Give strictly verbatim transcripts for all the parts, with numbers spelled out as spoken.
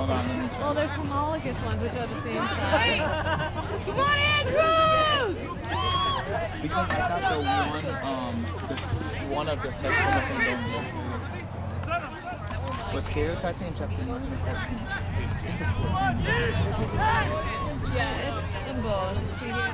Hold on, let me check. Well, there's homologous ones, which are the same size. Come on, Andrews! Because I thought the one, um, this one of the sex chromosomes don't was karyotyping in Japanese in fourteen. I think it's fourteen. Yeah, it's in both. See here?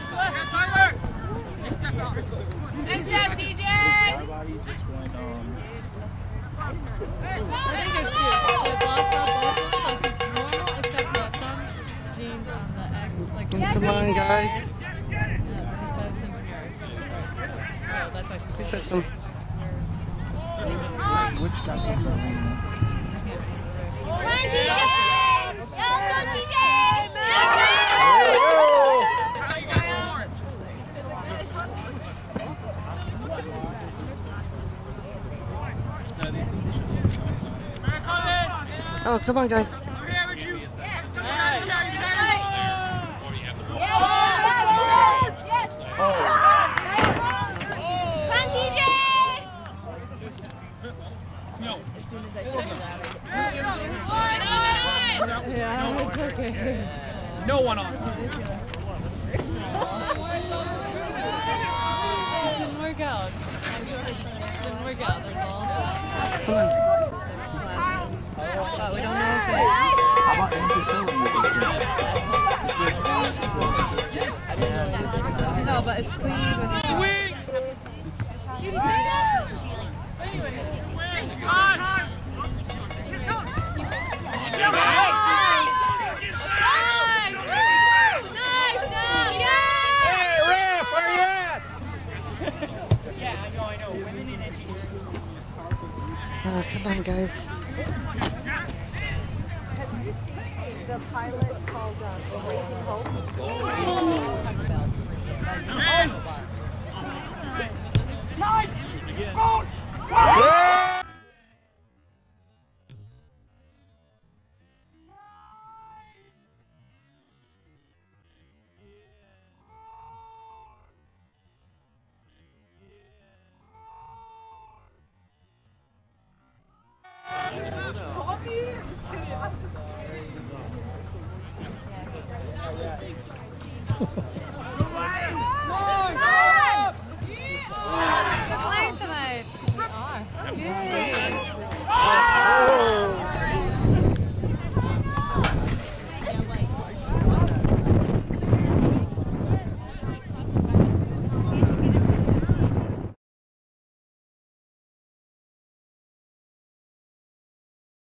Nice step, D J! My body just went, um... I think there's two. So it blocks out both of them, so it's normal, except that some genes on the egg, like... Come on, guys. Yeah, the by the centromere are exposed. So that's why she's Set some. Which Japanese are we? Come on, T J! Yeah, let's go, T J! Oh, come on, guys. Yeah, it's okay. No one on. It didn't work out. It didn't work out, that's all. Come on. But we don't know if it... How about ampicillin? This is ampicillin. No, but it's clean with your Swing! Oh, come on, guys. Have you seen the pilot called um, Raising Hope? Sorry.